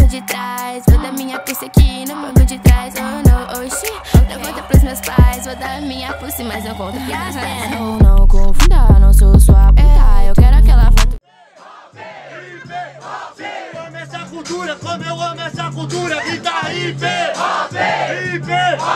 de trás. Vou dar minha pulse aqui no banco de trás. Oh não, oxi, não conta pros meus pais. Vou dar minha pulse, mas não conta pras pés. Oh não confunda, não sou sua puta. Eu quero aquela foto. Amo essa cultura, como eu amo essa cultura. Grita IP, IP,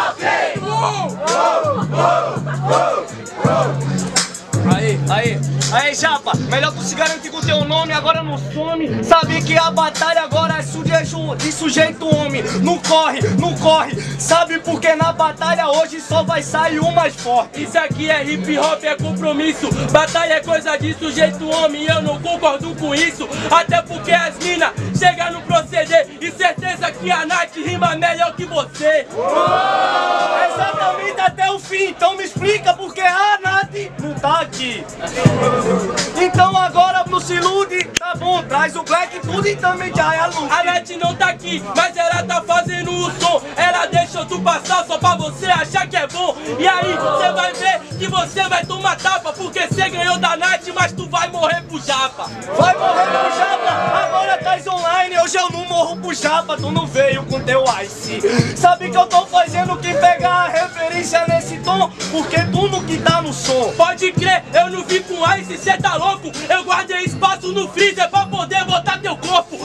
Aí, chapa, melhor tu se garantir com teu nome, agora não some. Sabe que a batalha agora é de sujeito homem. Não corre, não corre. Sabe porque na batalha hoje só vai sair o mais forte. Isso aqui é hip hop, é compromisso. Batalha é coisa de sujeito homem e eu não concordo com isso. Até porque as minas chegam no proceder e certeza que a Nath rima melhor que você. Exatamente até o fim, então me explica porque a Nath não tá aqui. Então agora não se ilude, tá bom, traz o Black tudo e também já é a luz. A Nath não tá aqui, mas ela tá fazendo o som. Ela deixou tu passar só pra você achar que é bom. E aí você vai ver que você vai tomar tapa, porque você ganhou da Nath, mas tu vai morrer pro japa. Vai morrer pro japa, agora tais online, hoje eu não morro pro japa, tu não veio com teu ice. Sabe que eu tô fazendo que pegar a referência nesse tom, porque tu não que tá no som. Pode crer, eu não vi com ice, cê tá louco? Eu guardei espaço no freezer pra poder botar teu corpo.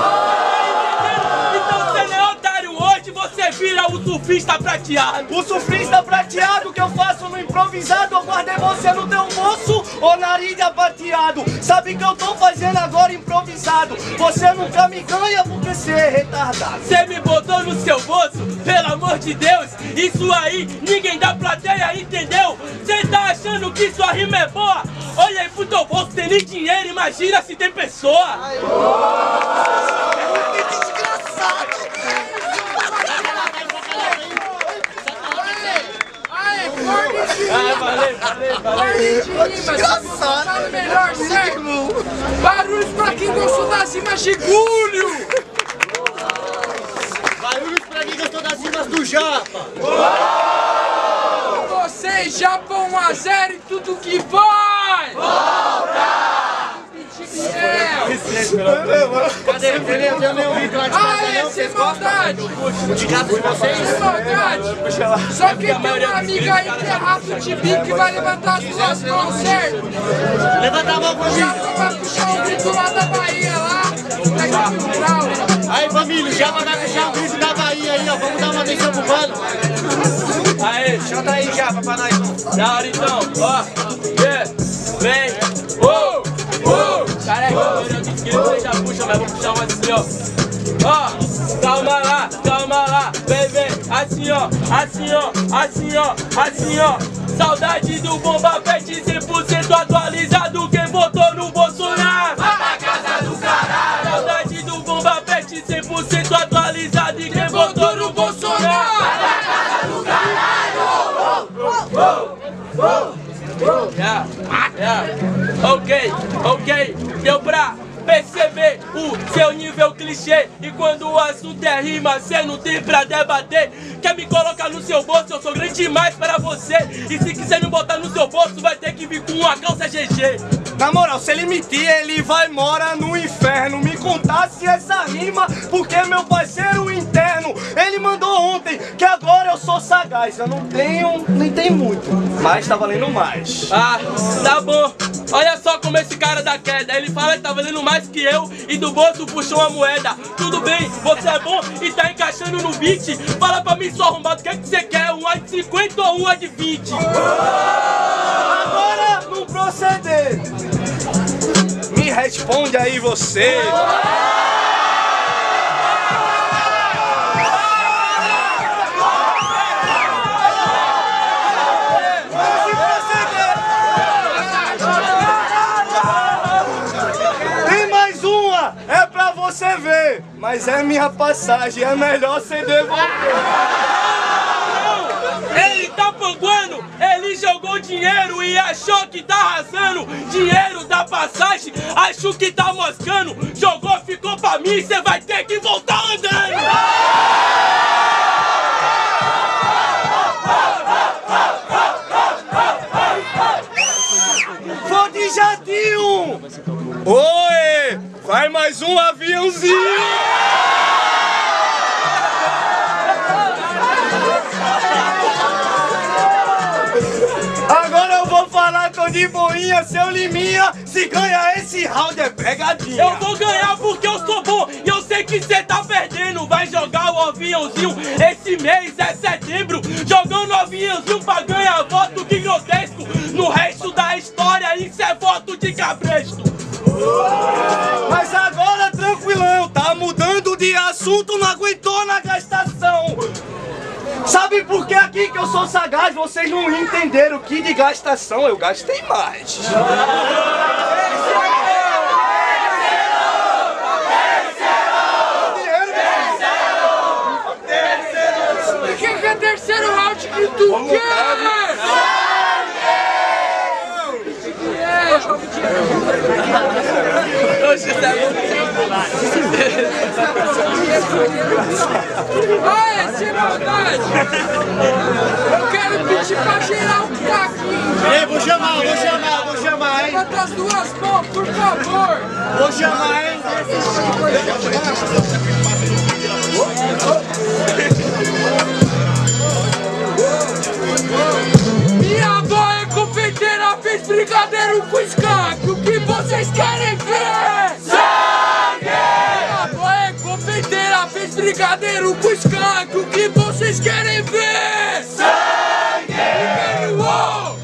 Então cê não é otário hoje, você vira o surfista prateado. O surfista prateado que eu faço no improvisado, eu guardei você no teu bolso, ô nariz apateado. Sabe que eu tô fazendo agora improvisado, você nunca me ganha porque cê é retardado. Cê me botou no seu bolso, pelo amor de Deus, isso aí ninguém da plateia entendeu. Cê tá achando que sua rima é boa? Olha aí pro teu bolso, tem nem dinheiro, imagina se tem pessoa. Que desgraçado! Valeu. Desgraçado! Melhor, certo? Barulhos pra quem gostou das rimas de Gúlio! Barulhos pra quem gostou das rimas do Japa! Vocês Japa 1 a 0 e tudo que vai! Volta! Cadê? Eu tenho um litro lá de casa, Esse é maldade! O de gato de vocês? Esse é maldade! Só que tem uma amiga aí que é rato de bico que vai levantar as duas mãos, certo? Levanta a mão pra mim! Japa vai puxar o grito lá da Bahia, lá! Pega o grau! Aí família, já vai puxar o grito da Bahia aí, ó. Vamos dar uma atenção pro mano. Aê, Chota aí, Japa, pra nós. da hora então, ó, vem, careca, eu disse que ele já puxa, mas vou puxar um assim, ó, calma lá, vem, assim ó, assim ó, saudade do Bomba Pet 100% atualizado, quem votou no Bolsonaro, vai pra casa do caralho, saudade do Bomba Pet 100% atualizado, e quem votou no Bolsonaro, vai pra casa do caralho. Ok, deu pra perceber o seu nível clichê. E quando o assunto é rima, cê não tem pra debater. Quer me colocar no seu bolso, eu sou grande demais para você. E se quiser me botar no seu bolso, vai ter que vir com uma calça GG. Na moral, se ele mentir, ele vai morar no inferno. Me contasse essa rima, porque meu parceiro interno, ele mandou ontem que agora eu sou sagaz. Eu não tenho, nem tem muito, mas tá valendo mais. Ah, tá bom. Olha só como esse cara dá queda. Ele fala que tá valendo mais que eu e do bolso puxou uma moeda. Tudo bem, você é bom e tá encaixando no beat. Fala pra mim, só arrombado, o que é que você quer? Um de 50 ou um de 20? Agora, no proceder, me responde aí você. Você vê, mas é minha passagem, é melhor você devolver. Ele tá panguando, ele jogou dinheiro e achou que tá arrasando. Dinheiro da passagem, acho que tá moscando. Jogou, ficou pra mim, cê vai ter que voltar andando. Vou de jatinho! Oi! Vai mais um aviãozinho! tô de boinha, seu Liminha. Se ganha esse round é pegadinha. Eu vou ganhar porque eu sou bom e eu sei que cê tá perdendo. Vai jogar o aviãozinho, esse mês é setembro. Jogando o aviãozinho pra ganhar voto, que grotesco. No resto da história isso é voto de cabresto. Mas agora tranquilão, tá mudando de assunto, não aguentou na gastação. Sabe por que aqui que eu sou sagaz? Vocês não entenderam que de gastação eu gastei mais. O que é terceiro round que tu quer? Olha, sem maldade! Eu quero pedir pra geral que tá aqui! Ei, vou chamar, hein? Levanta as duas mãos, por favor! Vou chamar, hein? Minha avó é confeiteira, fez brigadeiro com skunk. O que vocês querem ver? Sangue! Minha avó é confeiteira, fez brigadeiro com skunk. O que vocês querem ver? Sangue! Uou!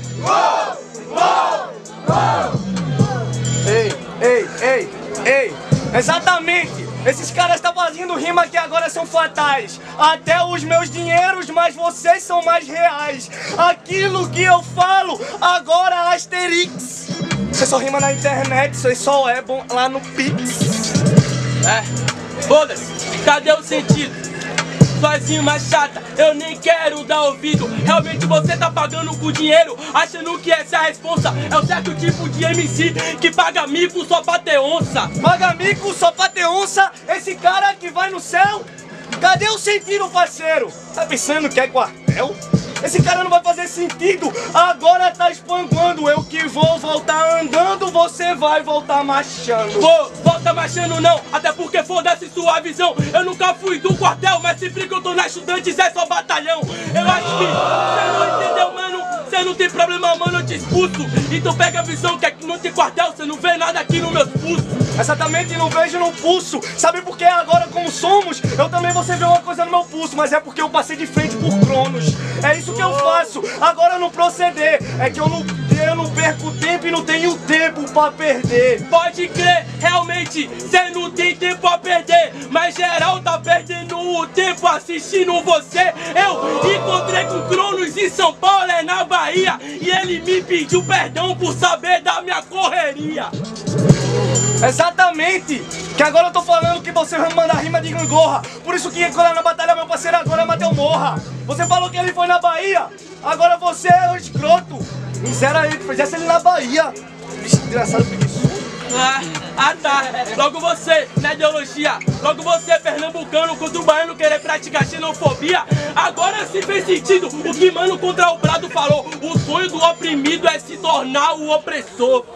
Ei, exatamente! Esses caras estão fazendo rima que agora são fatais. Até os meus dinheiros, mas vocês são mais reais. Aquilo que eu falo, agora Asterix. Você só rima na internet, você só é bom lá no Pix. Foda-se, cadê o sentido? Suas rimas chata, eu nem quero dar ouvido. Realmente você tá pagando com dinheiro, achando que essa é a responsa. É o certo tipo de MC que paga mico só pra ter onça. Paga mico só pra ter onça, esse cara que vai no céu. Cadê o sentido, parceiro? Tá pensando que é quartel? Esse cara não vai fazer sentido, agora tá espanguando. Eu que vou voltar andando, você vai voltar marchando. Volta marchando não, até porque foda-se sua visão. Eu nunca fui do quartel, mas sempre que eu tô na Estudantes é só batalhão. Eu acho que você não entendeu, mano. Você não tem problema, mano, eu te expulso. Então pega a visão que aqui não tem quartel, você não vê nada aqui no meu pulso. Exatamente, não vejo no pulso. Sabe por que agora como somos? Eu também vou ver uma coisa no meu pulso, mas é porque eu passei de frente por Cronos. É isso que eu faço, agora no proceder. É que eu não perco tempo e não tenho tempo pra perder. Pode crer, realmente, cê não tem tempo a perder. Mas geral tá perdendo o tempo assistindo você. Eu encontrei com Cronos em São Paulo, é na Bahia. E ele me pediu perdão por saber da minha correria. Exatamente, que agora eu tô falando que você vai mandar rima de gangorra. Por isso que quando é na batalha, meu parceiro, agora é Mateu Morra. Você falou que ele foi na Bahia, agora você é o escroto. Miséria aí, que fizesse ele na Bahia. Desgraçado preguiçoso. Tá. Logo você, na ideologia. Logo você, pernambucano, contra o baiano querer praticar xenofobia. Agora sim fez sentido o que Mano contra o Brado falou. O sonho do oprimido é se tornar o opressor.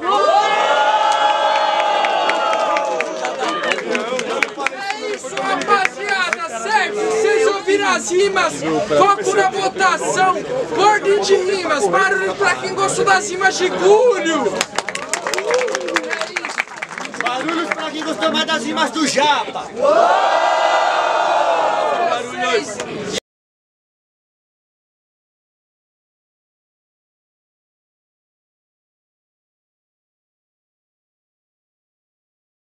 É isso, rapaziada, certo? Vocês ouviram as rimas? Foco na votação. Ordem de rimas. Barulho pra quem gostou das rimas de Gúlio. Barulhos pra quem gostou mais das rimas do Japa. Vocês